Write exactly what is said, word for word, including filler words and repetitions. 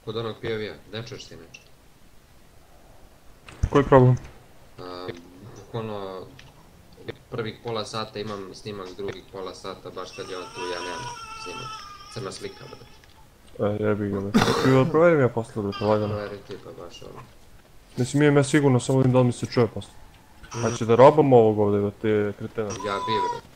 Kod onog P O V-a, ne čuješ ti neče. Koji problem? Bukvalno, prvih pola sata imam snimak, drugih pola sata, baš kad je on tu, ja nemam snimak. Crna slika, brate. E, jebi ga, brate. Ti proverim ja posle, brate, lagano. Proveri ti pa baš ono. Mislim, imam ja sigurno, samo vidim da li mi se čuje posle. Pa će da robamo ovog ovdje, brate, kretena. Ja bi, brate.